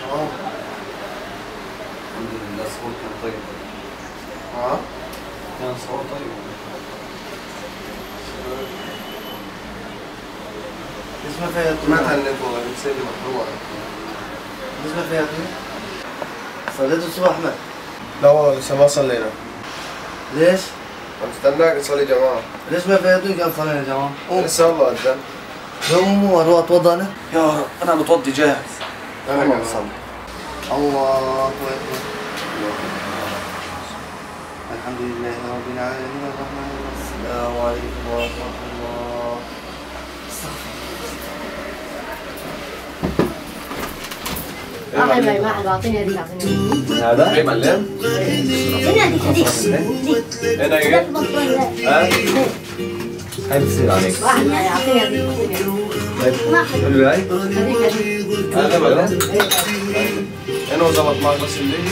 الحمد لله الصور كان طيب. كان صور طيب. اسمها فيها ما تهنكوا بتصير محروقة. اسمها فيها صليت الصبح أحمد؟ لا والله لسه ما صلينا. ليش؟ نستناك نصلي جماعة. ليش ما فيها كان صلينا يا جماعة؟ لسه والله أذن. قوموا أروح أتوضأ أنا؟ يا رب أنا متوضي جاهز. أنا كمان. الله أكبر. الحمد لله رب العالمين الرحمن الرحيم. السلام عليكم ورحمة الله. ما حد اعطيني هذيك اعطيني هذا؟ اي معلم؟ اعطيني هذيك هنا ايه؟ ها؟ هاي بتصير عليك. واحد اعطيني هذيك ما حد حلو هاي؟ هذيك هذا معلم؟ أنا زبط معك بس اللي.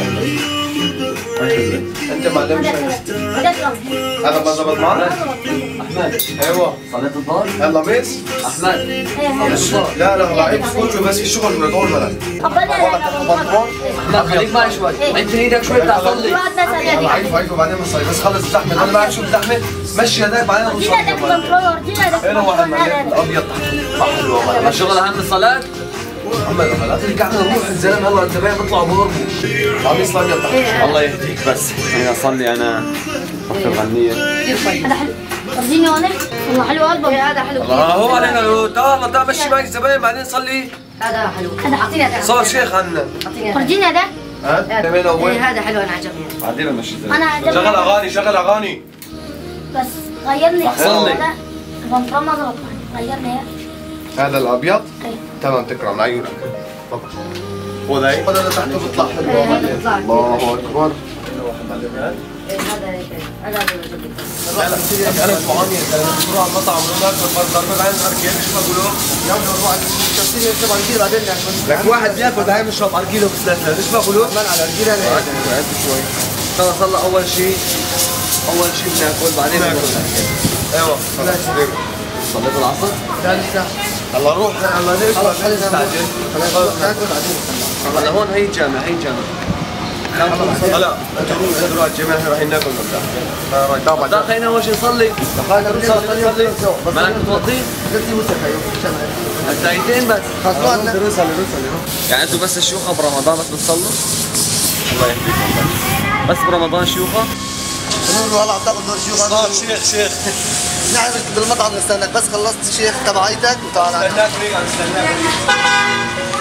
أنت معلم شيء. هذا ما زبط معك؟ أحمد أيوه. صليت الظهر؟ يلا ميس. أحمد لا لا ضعيف فوتوا بس في شغل من طول بلد. أحمد خليك معي شوي. عد ايدك شوي بدي أصلي. ضعيف ضعيف وبعدين بنصلي بس خلص الزحمة. أنا بعرف شو الزحمة. مشي هذاك بعدين بنصلي. أنا واحد معلم الأبيض تحت. حلو والله. الشغل أهم من الصلاة؟ محمد لا ترجع لنا نروح الزلمه هلا الزباين بيطلعوا بضربوا قميص الابيض تحت. الله يهديك بس خليني اصلي انا اختي الغنيه. هذا حلو ورجيني هون والله حلو قلبه هذا حلو الله هو علينا تعال تعال مشي معك الزباين بعدين صلي. هذا حلو هذا اعطيني هذا صار شيخ عنا. ورجيني هذا ها؟ هذا حلو انا عجبني بعدين بمشي الزباين. انا عجبني شغل اغاني شغل اغاني بس غيرني صلي. البنطلون ما ظبط غيرني هذا الابيض ايه تمام تكرم عيونك تفضل خذ هي هذا تحته بيطلع حلو بيطلع. الله اكبر انا جوعان يا زلمه بروح على المطعم وناكل ضربة عين اركيل شو بقولوا؟ يا ابني بروح على الكافتيريا يشرب على الكيلو بعدين لك واحد بياكل بعدين بيشرب على الكيلو بسلسله ايش بقولوا؟ كمان على الكيلو انا قاعد شوي خلص هلا اول شيء بناكل بعدين بنروح. ايوه صليت العصر؟ لا لسه. هلا روح هلا ليش ما تستعجل؟ ناكل بعدين. هلا هون هي الجامع هلا انتوا روح الجامع احنا رايحين ناكل طبعا ده خلينا اول شيء نصلي. صلي. مالك متوضي؟ قلتي وسخ التايتين بس. خلصنا. يعني انتوا بس الشيوخه برمضان بس بتصلوا؟ الله يهديكم بس برمضان شيوخه؟ نقول هلا عم تاخذ دور شيوخ. شيخ نحن بالمطعم نستناك بس خلصت شيخ تبعيتك وتعال. استناك ليه عم استناك